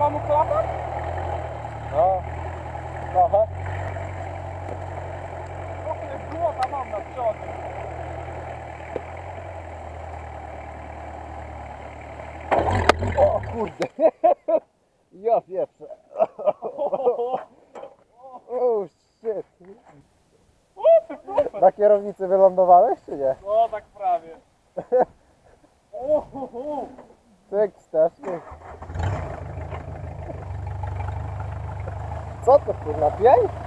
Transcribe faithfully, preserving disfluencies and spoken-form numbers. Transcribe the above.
Trzeba mu klapać? No, trochę. Trochę złota mam na przodzie. O kurde. Ja pieprzę. Oh shit. O, ty super. Na kierownicy wylądowałeś czy nie? No tak prawie. O, ho, ho. Tyk, strasznie. Co to kurwa, pień?